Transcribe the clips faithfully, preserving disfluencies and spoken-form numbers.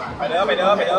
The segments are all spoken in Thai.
ไปเด้อไปเด้อไปเด้อ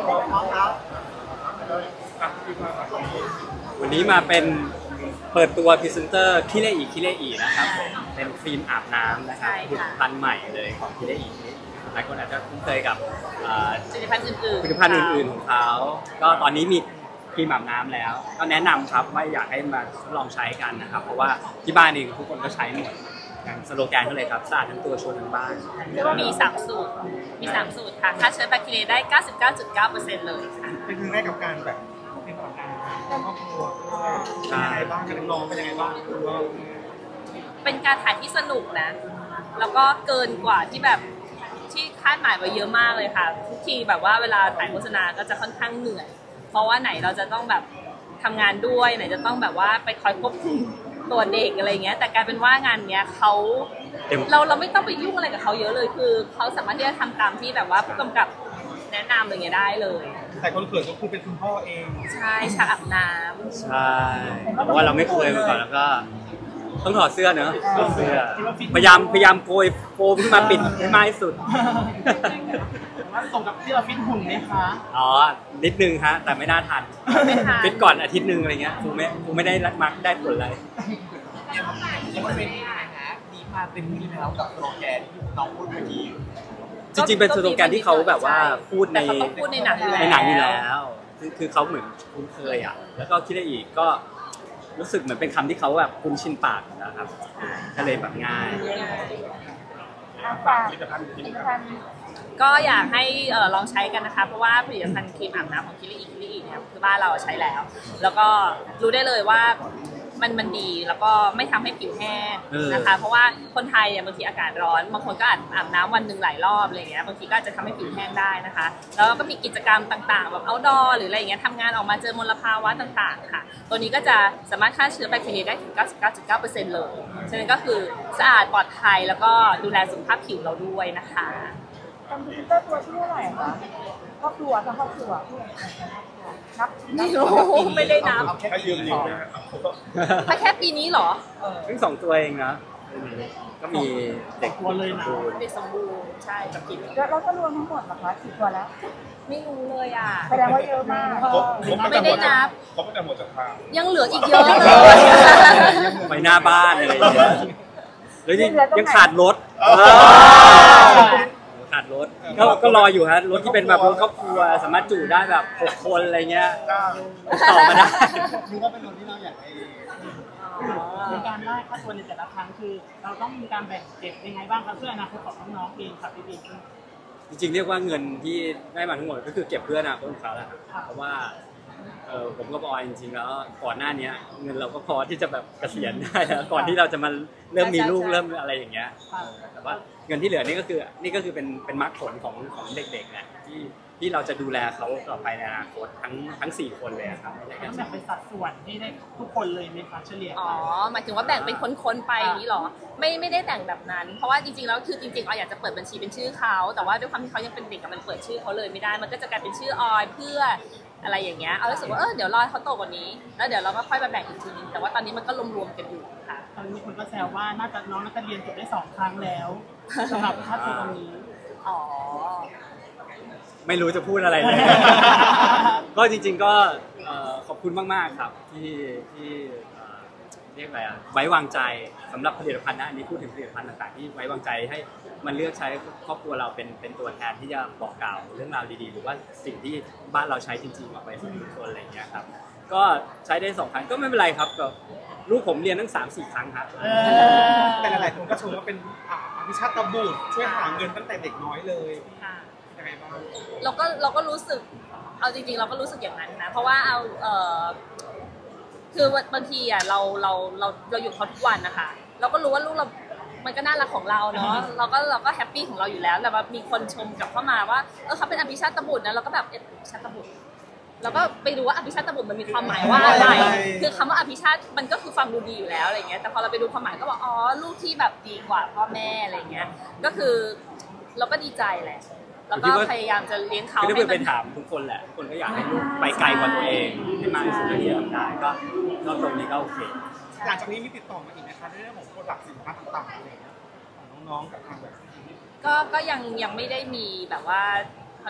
วันนี้มาเป็นเปิดตัวพรีเซนเตอร์คิเลอีคิเลอีนะครับเป็นครีมอาบน้ำนะครับผลิตภัณฑ์ใหม่เลยของคิเลอีหลายคนอาจจะคุ้นเคยกับผลิตภัณฑ์อื่นๆผลิตภัณฑ์อื่นๆของเขาก็ตอนนี้มีครีมอาบน้ำแล้วก็แนะนำครับว่าอยากให้มาทดลองใช้กันนะครับเพราะว่าที่บ้านเองทุกคนก็ใช้หมดอย่างสโลแกนก็เลยครับสะอาดทั้งตัวชวนทั้งบ้านเรียกว่ามีสามสูตรมีสามสูตรค่ะฆ่าเชื้อแบคทีเรียได้ เก้าสิบเก้าจุดเก้าเปอร์เซ็นต์ เลยค่ะเป็นครั้งแรกกับการแบบเป็นผลงานครอบครัวเป็นยังไงบ้างกับน้องเป็นยังไงบ้างเป็นการถ่ายที่สนุกนะแล้วก็เกินกว่าที่แบบที่คาดหมายไว้เยอะมากเลยค่ะทุกทีแบบว่าเวลาถ่ายโฆษณาก็จะค่อนข้างเหนื่อยเพราะว่าไหนเราจะต้องแบบทำงานด้วยไหนจะต้องแบบว่าไปคอยควบคุมตัวเด็กอะไรเงี้ยแต่กลายเป็นว่างานเนี้ยเขาเราเราไม่ต้องไปยุ่งอะไรกับเขาเยอะเลยคือเขาสามารถที่จะทำตามที่แบบว่าผู้กำกับแนะนำอะไรเงี้ยได้เลยแต่คนเขินก็คือเป็นคุณพ่อเองใช่ฉากอาบน้ำใช่เพราะว่าเราไม่เคยมาก่อนแล้วก็ต้องถอดเสื้อเนอะถอดเสื้อพยายามพยายามโกยโฟมขึ้นมาปิดให้มากที่สุดว่าตรงกับที่เราฟิตหุ่นไหมคะอ๋อนิดนึงฮะแต่ไม่น่าทันฟิตก่อนอาทิตย์นึงอะไรเงี้ยคงไม่คงไม่ได้มักได้ผลเลยยังไม่เป็นยังไงฮะดีมาเต็มที่แล้วกับสโลแกนที่น้องพูดเมื่อกี้จริงๆเป็นสโลแกนที่เขาแบบว่าพูดในพูดในหนังในหนังอยู่แล้วคือคือเขาเหมือนคุ้นเคยอ่ะแล้วก็คิดได้อีกก็รู้สึกเหมือนเป็นคำที่เขาแบบคุ้นชินปากนะครับก็เลยแบบง่ายก็อยากให้ลองใช้กันนะคะเพราะว่าผลิตภัณฑ์ครีมอาบน้ำของคิริอิคิริอิเนี่ยคือบ้านเราใช้แล้วแล้วก็รู้ได้เลยว่ามันมันดีแล้วก็ไม่ทำให้ผิวแห้งนะคะเพราะว่าคนไทยเนี่ยบางทีอากาศร้อนบางคนก็อาบอาบน้ำวันหนึ่งหลายรอบอะไรเงี้ยบางทีก็จะทำให้ผิวแห้งได้นะคะแล้วก็มีกิจกรรมต่างๆแบบเอาท์ดอร์หรืออะไรอย่างเงี้ยทำงานออกมาเจอมลภาวะต่างๆค่ะตัวนี้ก็จะสามารถฆ่าเชื้อแบคทีเรียได้ถึง เก้าสิบเก้าจุดเก้าเปอร์เซ็นต์ เลยฉะนั้นก็คือสะอาดปลอดภัยแล้วก็ดูแลสุขภาพผิวเราด้วยนะคะทำพรีเซนเตอร์ตัวที่เท่าไหร่คะครอบครัวทั้งครอบครัวนับไม่รู้ไม่ได้นับแค่ยืมนิ้วนะถ้าแค่ปีนี้เหรอเพิ่งสองตัวเองนะก็มีเด็กตัวเลยนะเด็กสมบูรณ์ใช่กับกินแล้วเราก็รวมทั้งหมดนะคะกี่ตัวแล้วไม่รู้เลยอ่ะแสดงว่าเยอะมากไม่ได้นับเขาไม่ได้หมดจากทางยังเหลืออีกเยอะเลยไปหน้าบ้านอะไรอย่างเงี้ยแล้วยังขาดรถขาดรถก็ก็รออยู่ฮะรถที่เป็นแบบรถครอบครัวสามารถจุได้แบบหกคนอะไรเงี้ยต่อมาได้คือว่าเป็นรถที่เราอยากได้ในการได้ค่าตัวในแต่ละครั้งคือเราต้องมีการแบ่งเก็บยังไงบ้างครับเพื่ออนาคตของน้องๆเองครับพี่บิ๊กจริงๆเรียกว่าเงินที่ได้มาทั้งหมดก็คือเก็บเพื่ออนาคตของเขาแหละเพราะว่าเออผมก็บอกจริงๆแล้วก่อนหน้านี้เงินเราก็พอที่จะแบบเกษียณได้แล้วก่อนที่เราจะมาเริ่มมีลูกเริ่มอะไรอย่างเงี้ยแต่ว่าเงินที่เหลือนี่ก็คือนี่ก็คือเป็นเป็นมรรคผลของของเด็กๆแหละที่ที่เราจะดูแลเขาต่อไปในอนาคตทั้งทั้งสี่คนเลยครับต้องแบ่งเป็นสัดส่วนที่ได้ทุกคนเลยไหมคะเฉลี่ยอ๋อหมายถึงว่าแบ่งเป็นคนๆไปอย่างนี้หรอไม่ไม่ได้แบ่งแบบนั้นเพราะว่าจริงๆแล้วคือจริงๆเราอยากจะเปิดบัญชีเป็นชื่อเขาแต่ว่าด้วยความที่เขายังเป็นเด็กมันเปิดชื่อเขาเลยไม่ได้มันก็จะกลายเป็นชื่อออยเพื่ออะไรอย่างเงี้ยเอารู้สึกว่าเออเดี๋ยวรอเขาโตกว่านี้แล้วเดี๋ยวเราก็ค่อยมาแบ่งอีกทีนึงแต่ว่าตอนนี้มันก็รวมๆกันอยู่ค่ะตอนนี้คนก็แซวว่าน่าจะน้องน่าจะเรียนจบได้สองครั้งแล้วสำหรับค่าตัวตรงนี้อ๋อไม่รู้จะพูดอะไรเลยก็จริงๆก็ขอบคุณมากๆครับที่ที่เรียกอะไรอ่ะไว้วางใจสำหรับผลิตภัณฑ์นะอันนี้พูดถึงผลิตภัณฑ์ต่างๆที่ไว้วางใจให้มันเลือกใช้ครอบครัวเราเป็นเป็นตัวแทนที่จะบอกกล่าวเรื่องราวดีๆหรือว่าสิ่งที่บ้านเราใช้จริงๆออกไปสู่ทุกคนอะไรอย่างเงี้ยครับก็ใช้ได้สองครั้งก็ไม่เป็นไรครับก็ลูกผมเรียนตั้งสามสี่ครั้งครับแต่หลายๆคนก็ชมว่าเป็นอภิชาติบุตรช่วยหาเงินตั้งแต่เด็กน้อยเลยยังไงบ้างเราก็เราก็รู้สึกเอาจริงๆเราก็รู้สึกอย่างนั้นนะเพราะว่าเอาเอ่อคือบางทีอ่ะเราเราเราเราอยู่เขาทุกวันนะคะเราก็รู้ว่าลูกเรามันก็น่ารักของเราเนาะเราก็เราก็แฮปปี้ของเราอยู่แล้วแต่ว่ามีคนชมกลับเข้ามาว่าเออเขาเป็นอภิชาติบุตรนะเราก็แบบอภิชาติบุตรแล้วก็ไปดูว่าอภิชาติบุตรมันมีความหมายว่าอะไรคือคำว่าอภิชาติมันก็คือฟังดูดีอยู่แล้วอะไรเงี้ยแต่พอเราไปดูความหมายก็บอกอ๋อลูกที่แบบดีกว่าพ่อแม่อะไรเงี้ยก็คือเราก็ดีใจแหละแล้วก็พยายามจะเลี้ยงเขาให้มันเป็นถามทุกคนแหละทุกคนก็อยากให้ลูกไปไกลกว่าตัวเองให้มากที่สุดที่จะทำได้ก็ก็ตรงนี้ก็โอเคหลังจากนี้มีติดต่อมาอีกไหมคะในเรื่องของโปรดักต์สินค้าต่างๆอะไรเงี้ยของน้องๆกับทางแบบก็ก็ยังยังไม่ได้มีแบบว่าเขาเรียกอะไร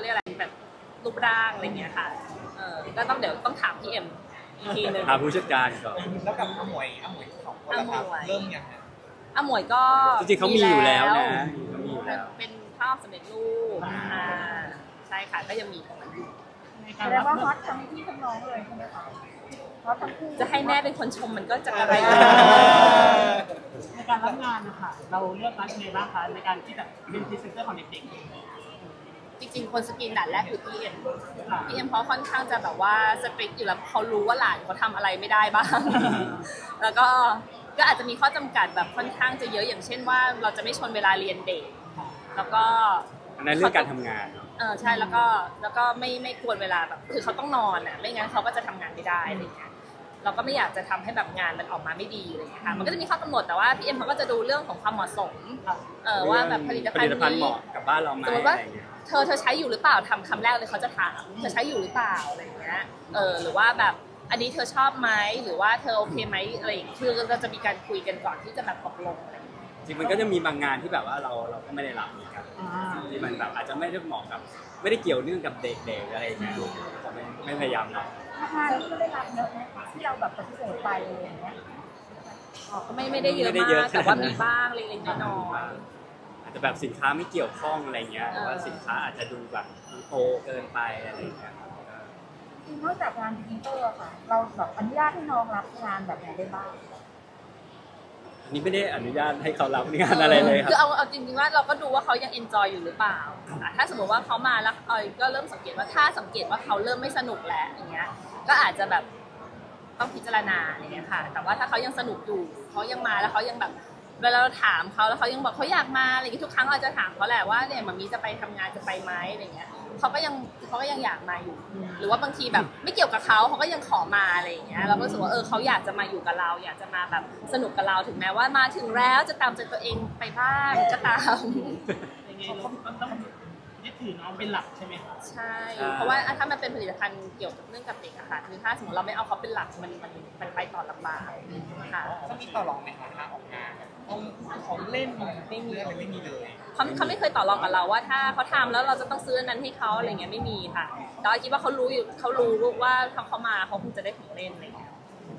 แบบรูปร่างอะไรเงี้ยค่ะเออก็ต้องเดี๋ยวต้องถามพี่เอ็มอีกทีนึงถามผู้จัดการก่อนแล้วกับอมวยอมวยสองคนละครับเริ่มยังไงอาหมวยก็จริงๆเขามีอยู่แล้วนะเขามีอยู่แล้วเป็นภาพสำเร็จรูปอ่าใช่ค่ะก็ยังมีของมันอยู่ในแสการดรังบว่าฮอตทั้งพี่ทั้งน้องเลยใช่ไหมคะฮอตทั้งคู่จะให้แม่เป็นคนชมมันก็จะอะไรในการรับงานนะคะเราเลือกรับยังไงบ้างคะในการที่จะเป็นพรีเซนเตอร์ของเด็กจริงๆคนสกินด่านแรกคือพี่เอ็มพี่เอ็มเพราะค่อนข้างจะแบบว่าสตริกอยู่แล้วเขารู้ว่าหลานเขาทำอะไรไม่ได้บ้าง แล้วก็ก็อาจจะมีข้อจำกัดแบบค่อนข้างจะเยอะอย่างเช่นว่าเราจะไม่ชนเวลาเรียนเด็กแล้วก็อันนั้นเรื่องการทำงานเนาะเออใช่แล้วก็แล้วก็ไม่ไม่ควรเวลาแบบคือเขาต้องนอนอ่ะไม่งั้นเขาก็จะทำงานไม่ได้อะไรอย่างเงี้ยเราก็ไม่อยากจะทำให้แบบงานมันออกมาไม่ดีอะไรอย่างเงี้ยค่ะมันก็จะมีข้อกำหนดแต่ว่าพี่เอ็มเขาก็จะดูเรื่องของความเหมาะสมเออว่าแบบผลิตภัณฑ์ผลิตภัณฑ์นี้เหมาะกับบ้านเราไหมสมมติอะว่าไรอย่างเงี้ยเธอเธอใช้อยู่หรือเปล่าทำคำแรกเลยเขาจะถามเธอใช้อยู่หรือเปล่าอะไรอย่างเงี้ยเออหรือว่าแบบอันนี้เธอชอบไหมหรือว่าเธอโอเคไหมอะไรอย่างเงี้ยคือเราจะมีการคุยกันก่อนที่จะแบบตกลงอะไรอย่างเงี้ยจริงมันก็จะมีบางงานที่แบบว่าเราเราก็ไม่ได้รับเหมือนกันๆอ่าที่มันแบบอาจจะไม่ได้เหมาะกับ ไม่ได้เกี่ยวเนื่องกับเด็กๆอะไรอย่างเงี้ยก็ไม่ไม่พยายามรับงานที่ไม่ได้รับเยอะไหมคะที่เราแบบปฏิเสธไปอะไรอย่างเงี้ยอ๋อก็ไม่ไม่ได้เยอะไม่ได้เยมาอะกแต่ว่ามีบ้างเล็กๆน้อยอาจจะแบบสินค้าไม่เกี่ยวข้องอะไรเงี้ยหรือว่าเออสินค้าอาจจะดูแบบโตเกินไปอะไรอย่างเงี้ยครับก็จริงนอกจากงานพรีเซนเตอร์อะค่ะ เราแบบอนุญาตให้น้องรับงานแบบไหนได้บ้างอันนี้ไม่ได้อนุญาตให้เขารับๆงานอะไรเลยคคือรับเอาเอาจริงๆว่าเราก็ดูว่าเขายังเอนจอยอยู่หรือเปล่าอ่ะถ้าสมมติว่าเขามาแล้วเอยก็เริ่มสังเกตว่าถ้าสังเกตว่าเขาเริ่มไม่สนุกแล้วอย่างเงี้ยก็อาจจะแบบต้องพิจารณาอะไรเงี้ยค่ะ แต่ว่าถ้าเขายังสนุกอยู่เขายังมาแล้วเขายังแบบเวลาเราถามเขาแล้วเขายังบอกเขาอยากมาอะไรอย่างเงี้ยทุกครั้งเราจะถามเขาแหละว่าเนี่ยมันมีจะไปทำงานจะไปไหมอะไรเงี้ยเขาก็ยังเขาก็ยังอยากมาอยู่ หรือว่าบางทีแบบไม่เกี่ยวกับเขาเขาก็ยังขอมาอะไรอย่างเงี้ยเราก็รู้สึกว่าเออเขาอยากจะมาอยู่กับเรา อยากจะมาแบบสนุกกับเราถึงแม้ว่ามาถึงแล้วจะตามใจตัวเองไปบ้างก็ตามยังไงเราต้องยึดถือน้องเป็นหลักใช่ไหมคะใช่ เพราะว่าอ่ะถ้ามันเป็นผลิตภัณฑ์เกี่ยวกับเรื่องกับเด็กอะค่ะคือถ้าสมมติเราไม่เอาเขาเป็นหลักมันมันมันไปต่อลำบากค่ะเขามีต่อรองไหมคะถ้าออกงานต้องของเล่นไม่มีอะไรไม่มีเลยเขาเขาไม่เคยต่อรองกับเราว่าถ้าเขาทำแล้วเราจะต้องซื้ออันนั้นให้เขาอะไรเงี้ยไม่มีค่ะแต่เราคิดว่าเขารู้อยู่เขารู้ว่าทำเขามาเขาคงจะได้ของเล่นอะไรเงี้ย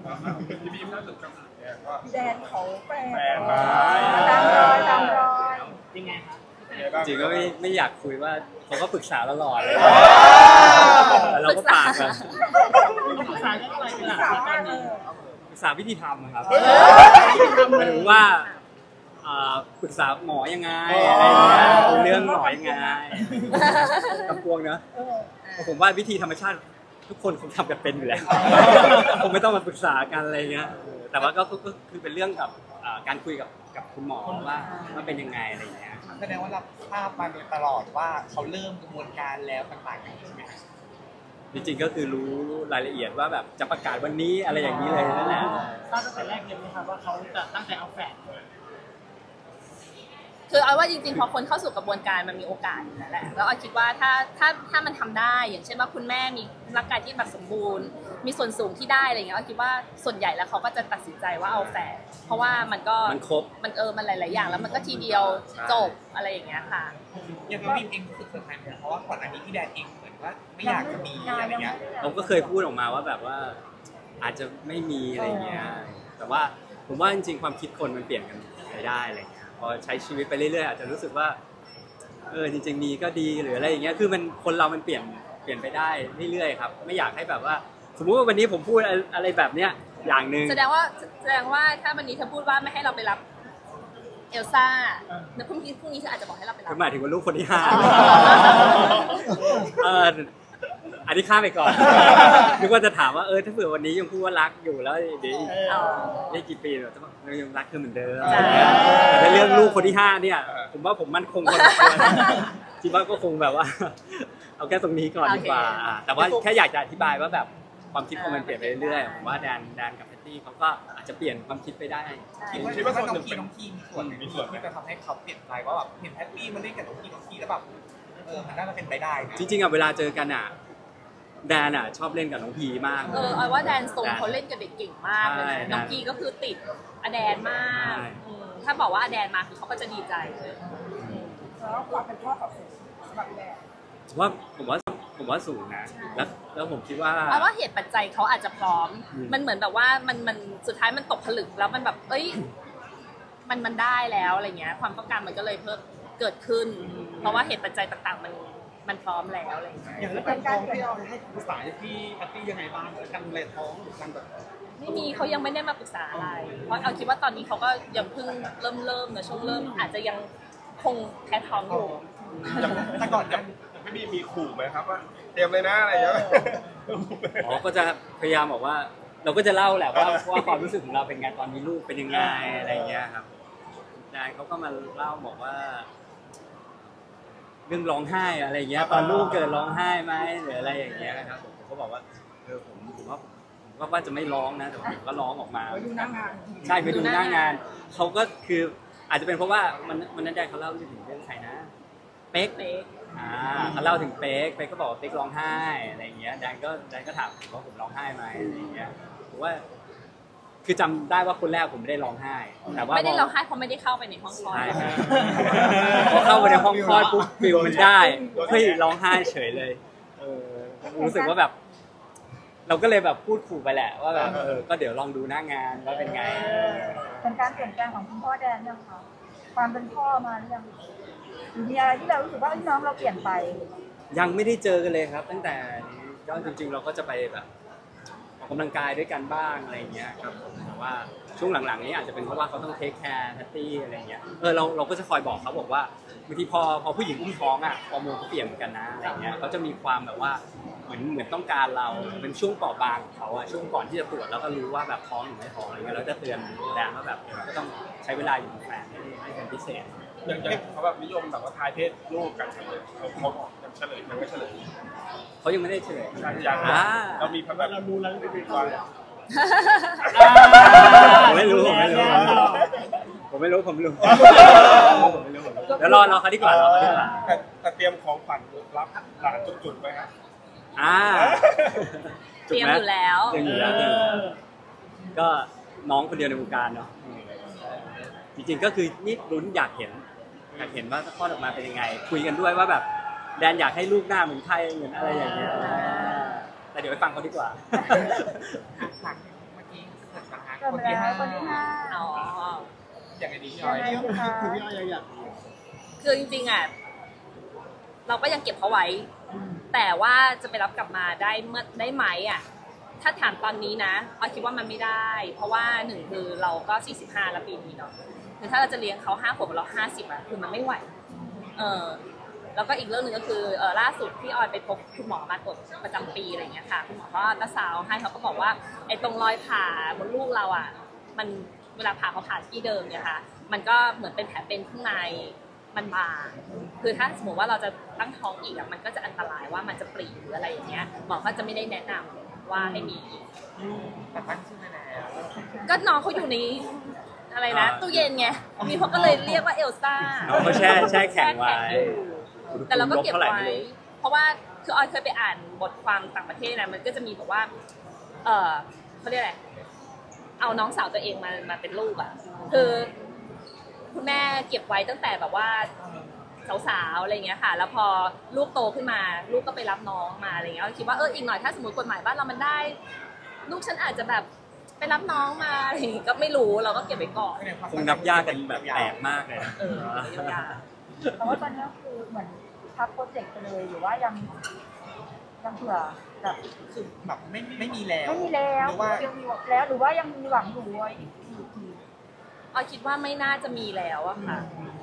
พี่แดนเขาแปลแปลมาตามรอยตามรอยยังไงคะจริงก็ไม่ไม่อยากคุยว่าเขาก็ปรึกษาตลอดเลยแต่เราก็ปากแบบปรึกษาเรื่องอะไรเป็นหลักสาในตมาอรนถเอนี้อปรึกษาวิธีทำครับหมายถึงว่าอ่าปรึกษาหมอยังไงอะไรอย่างเงี้ยเรื่องหมอยังไงกำกวงเนอะเออผมว่าวิธีธรรมชาติทุกคนคงทำกันเป็นอยู่แล้ว คงไม่ต้องมาปรึกษากันอะไรเงี้ยเออแต่ว่าก็ก็ก็คือเป็นเรื่องกับอ่าการคุยกับกับคุณหมอว่าว่าเป็นยังไงอะไรเงี้ยครับแสดงว่าเราทราบมาโดยตลอดว่าเขาเริ่มกระบวนการแล้วต่างๆอย่างนี้ใช่ไหมคะจริงๆก็คือรู้รายละเอียดว่าแบบจะประกาศวันนี้อะไรอย่างนี้เลยนั่นแหละทราบตั้งแต่แรกเลยไหมคะว่าเขาจะตั้งใจเอาแฝดคือเอาว่าจริงๆพอคนเข้าสู่กระบวนการมันมีโอกาสอยู่แล้วแหละแล้วเอาคิดว่าถ้าถ้าถ้ามันทำได้อย่างเช่นว่าคุณแม่มีร่างกายที่แบบสมบูรณ์ มีส่วนสูงที่ได้อะไรเงี้ยเอาคิดว่าส่วนใหญ่แล้วเขาก็จะตัดสินใจว่าเอาแฝดเพราะว่ามันก็มันครบมันเออมันหลายๆอย่างแล้วมันก็ทีเดียวจบอะไรอย่างเงี้ยค่ะอย่างน้องบีมเองรู้สึกเซอร์ไพรส์ไหมเพราะว่าก่อนอันนี้พี่แดนเองเหมือนว่าไม่อยากจะมีอะไรเงี้ยผมก็เคยพูดออกมาว่าแบบว่าอาจจะไม่มีอะไรเงี้ยแต่ว่าผมว่าจริงๆความคิดคนมันเปลี่ยนกันไปได้อะไรเงี้ยพอใช้ชีวิตไปเรื่อยๆอาจจะรู้สึกว่าเออจริงๆมีก็ดีหรืออะไรอย่างเงี้ยคือมันคนเรามันเปลี่ยนเปลี่ยนไปได้เรื่อยๆครับไม่อยากให้แบบว่า สมมุติว่าวันนี้ผมพูดอะไรแบบเนี้ยอย่างหนึ่งแสดงว่าแสดงว่าถ้าวันนี้เธอพูดว่าไม่ให้เราไปรับเอลซ่าแล้วพรุ่งนี้พรุ่งนี้เธออาจจะบอกให้เราไปรับคือหมายถึงว่าลูกคนที่ห้าเอออันนี้ข้ามไปก่อนนึกว่าจะถามว่าเออถ้าเผื่อวันนี้ยังพูดว่ารักอยู่แล้วเดี๋ยวอ๋อได้กี่ปีเราจะบอกเรายังรักเธอเหมือนเดิมแต่ในเรื่องลูกคนที่ห้าเนี่ย ผมว่าผมมั่นคงพอสมควรคิดว่าก็คงแบบว่า เอาแค่ตรงนี้ก่อนดีกว่าอ่าแต่ว่าแค่อยากจะอธิบายว่าแบบความคิดคนมันเปลี่ยนไปเรื่อยๆผมว่าแดนแดนกับแพตตี้เขาก็อาจจะเปลี่ยนความคิดไปได้คิดว่าคิดว่าน้องพีน้องพีมีส่วนหนึ่งที่จะทำให้เขาเปลี่ยนใจว่าแบบเห็นแพตตี้มาเล่นกับน้องพีน้องพีแล้วแบบเออมันน่าจะเป็นไปได้นะจริงๆอ่ะเวลาเจอกันอ่ะแดนอ่ะชอบเล่นกับน้องพีมากเออเอาว่าแดนทรงเขาเล่นกับเด็กเก่งมากเลยใช่นะน้องกีก็คือติดอแดนมากใช่อืมถ้าบอกว่าอแดนมาคือเขาก็จะดีใจเลยแล้วความเป็นพ่อกับเสร็จสำหรับแดนผมว่าผมว่าผมว่าสูงนะแล้วแล้วผมคิดว่าเพราะว่าเหตุปัจจัยเขาอาจจะพร้อมอืมมันเหมือนแบบว่ามันมันสุดท้ายมันตกผลึกแล้วมันแบบเอ้ยมันมันได้แล้วอะไรเงี้ยความต้องการมันก็เลยเพิ่มเกิดขึ้น เพราะว่าเหตุปัจจัยต่างๆมันมันพร้อมแล้วอะไรเงี้ยอย่างเรื่องการท้องที่เอาให้ปรึกษาที่แพตตี้ยังไงบ้างการดูแลท้องหรือการแบบไม่มีเขายังไม่ได้มาปรึกษาอะไร เพราะเอาคิดว่าตอนนี้เขาก็ยังเพิ่งเริ่มเริ่มนะช่วงเริ่มอาจจะยังคงแพ้ท้องอยู่แต่ก่อนยังไม่มีมีขู่ไหมครับว่าเตรียมเลยนะอะไรอย่างเงี้ยอ๋อก็จะพยายามบอกว่า เราก็จะเล่าแหละว่าว่าความรู้สึกของเราเป็นไงตอนมีลูกเป็นยังไงอะไรอย่างเงี้ยครับนายเขาก็มาเล่าบอกว่า เรื่องร้องไห้อะไรอย่างเงี้ย ตอนลูกเกิดร้องไห้ไหมหรืออะไรอย่างเงี้ยนะครับผมผมก็บอกว่าเออผมผมว่าผมก็ว่าจะไม่ร้องนะแต่ผมก็ร้องออกมาไปดูหน้างานใช่ไปดูหน้างานเขาก็คืออาจจะเป็นเพราะว่ามันมันนั้นแดนเขาเล่าเรื่องถึงเรื่องใครนะเป๊กเป๊กอ่าเขาเล่าถึงเป๊กเป๊กก็บอกว่าเป๊กร้องไห้อะไรอย่างเงี้ยแดนก็แดนก็ถามผมว่าผมร้องไห้ไหมอะไรอย่างเงี้ยผมว่า คือจำได้ว่าคนแรกผมไม่ได้ร้องไห้แต่ว่าไม่ได้ร้องไห้เพราะไม่ได้เข้าไปในห้องคลอดใช่ครับพอเข้าไปในห้องคลอดปุ๊บฟิลมันได้เฮ้ยร้องไห้เฉยเลยเออรู้สึกว่าแบบ เราก็เลยแบบพูดขู่ไปแหละว่าแบบเออก็เดี๋ยวลองดูหน้างานว่าเป็นไงเป็นการเปลี่ยนแปลงของคุณพ่อแดนยังคะความเป็นพ่อมาหรือยังหรือมีอะไรที่เรารู้สึกว่าน้องเราเปลี่ยนไปยังไม่ได้เจอกันเลยครับ ตั้งแต่นี้ก็จริงๆเราก็จะไปแบบออกกำลังกายด้วยกันบ้างอะไรอย่างเงี้ยครับผมแต่ว่าช่วงหลังๆนี้อาจจะเป็นเพราะว่าเขาต้องเทคแคร์แพตตี้อะไรเงี้ยเออเราเราก็จะคอยบอกเขาบอกว่าบางทีพอพอผู้หญิงอุ้มท้องอ่ะฮอร์โมนเขาเปลี่ยนเหมือนกันนะอะไรเงี้ยเขาจะมีความแบบว่าเหมือนเหมือนต้องการเราเป็นช่วงเปราะบางของเขาอะช่วงก่อนที่จะตรวจแล้วก็รู้ว่าแบบท้องหรือไม่ท้องอะไรเงี้ยเราจะเตือนแดงว่าแบบก็ต้องใช้เวลาอยู่กับแฟนให้ให้เป็นพิเศษอย่างอย่างเขาแบบนิยมแบบว่าทายเพศลูกกันเฉลยเขาเขาบอกยังเฉลยยังไม่เฉลยเขายังไม่ได้เฉลยใช่ยังอ่าเรามีแบบเราดูแล้วไม่มีความผมไม่รู้ผมไม่รู้ผมไม่รู้ผมไม่รู้ผมไม่รู้เดี๋ยวรอรอเขาดีกว่ารอเขาดีกว่าแต่แต่เตรียมของขวัญรับหลานจุดๆไว้ครับอ่าเตรียมอยู่แล้วเตรียมอยู่แล้วเตรียมอยู่แล้วก็น้องคนเดียวในวงการเนาะจริงๆก็คือนี่ลุ้นอยากเห็นอยากเห็นว่าคลอดออกมาเป็นยังไง คุยกันด้วยว่าแบบแดนอยากให้ลูกหน้าเหมือนใครเหมือนอะไรอย่างเงี้ยแต่เดี๋ยวไปฟังเขาดีกว่าหลังเมื่อกี้เกิดนะคะเกิดคนไปที่แล้ห้าวคนที่ห้าอ๋ออย่างไรดีพี่ยัอ้อง ยไงดีคะคือพี่อ้อยอยากคือจริงๆอ่ะเราก็ยังเก็บเขาไว้ แต่ว่าจะไปรับกลับมาได้เมื่อได้ไหมอ่ะถ้าถามตอนนี้นะออยคิดว่ามันไม่ได้ เพราะว่าหนึ่งคือเราก็สี่สิบห้าแล้วปีนี้เนาะคือถ้าเราจะเลี้ยงเขาห้าขวบเราห้าสิบอ่ะคือมันไม่ไหวเออแล้วก็อีกเรื่องหนึ่งก็คือเออล่าสุดที่ออยไปพบคุณหมอมาตรวจประจำปีอะไรอย่างเงี้ยค่ะคุณหมอก็อัลตราซาวด์ให้เขาก็บอกว่าไอ้ตรงรอยผ่าบนลูกเราอ่ะมันเวลาผ่าเขาผ่าที่เดิมเนี่ยค่ะมันก็เหมือนเป็นแผลเป็นข้างในมันบางคือถ้าสมมติว่าเราจะตั้งท้องอีกอ่ะมันก็จะอันตรายว่ามันจะปรีหรืออะไรอย่างเงี้ยหมอก็จะไม่ได้แนะนำว่าให้มีอีกแต่ตั้งชื่อไปแล้วก็น้องเขาอยู่ในอะไรนะตู้เย็นไงมีเขาก็เลยเรียกว่าเอลซ่าน้องเขาแช่แช่แข็งไว้อยู่แต่เราก็เก็บไว้ เพราะว่าคือออยเคยไปอ่านบทความต่างประเทศนะมันก็จะมีบอกว่า เออเขาเรียกอะไรเอาน้องสาวตัวเองมามาเป็นลูกอ่ะคือคุณแม่เก็บไว้ตั้งแต่แบบว่าสาวๆอะไรเงี้ยค่ะ แล้วพอลูกโตขึ้นมาลูกก็ไปรับน้องมาอะไรเงี้ยคิดว่าเอออีกหน่อยถ้าสมมติกฎหมายบ้านเรามันได้ ลูกฉันอาจจะแบบไปรับน้องมาอะไรอย่างงี้ก็ไม่รู้เราก็เก็บไว้ก่อนคงนับยากกันแบบแปลกมากเลยนะเออยาวแต่ว่าตอนนี้คือเหมือนพักโปรเจกต์ไปเลยหรือว่ายังยังเผื่อแบบคือแบบไม่ไม่มีแล้วไม่มีแล้วหรือว่ายังมีแล้วหรือว่ายังมีหวังอยู่ไว้อีกทีๆออยคิดว่าไม่น่าจะมีแล้วอะค่ะ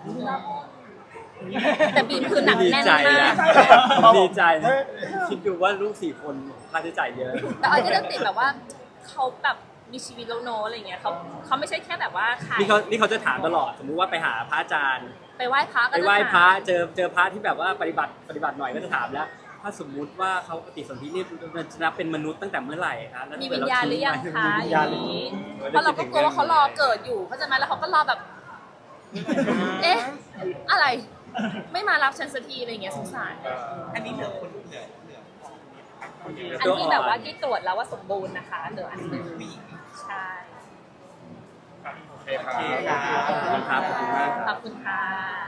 แต่บีมคือหนักดีแน่นใจมานะกดีใจนะคิดดูว่าลูกสี่คนค่าใช้จ่ายเยอะแต่ออยก็จะติดแบบว่าเขาแบบมีชีวิตแล้วโนอะไรเงี้ยเขาเขาไม่ใช่แค่แบบว่าขายนี่เขานี่เขาจะถามตลอด สมมุติว่าไปหาพระอาจารย์ไปไหว้พระก็ไปจะไหว้พระถามเจอเจอพระที่แบบว่าปฏิบัติปฏิบัติหน่อยก็จะถามแล้ว ถ้าสมมุติว่าเขาปฏิสนธินี่มันจะนับเป็นมนุษย์ตั้งแต่เมื่อไหร่คะแล้มีถ้วิเกิญดญาณหรือยังทิ้คะไว้มีวิญอญาย่าณงหรือนี้ยังเพราะเราก็กลัวว่าเขารอเกิดอยู่เพราะฉะนั้นแล้วเขาก็รอแบบ เอ๊ะอะไร ไม่มารับฉันสักทีอะไรเงี้ยสงสารอันนี้เหลือคนเหลือเหลือคนเดียวอันที่แบบว่าที่ตรวจแล้วว่าสมบูรณ์นะคะเหลืออันหนึงผู้หญิงใช่โอเคครับโอเคครับขอบคุณครับขอบคุณมากครับขอบคุณค่ะ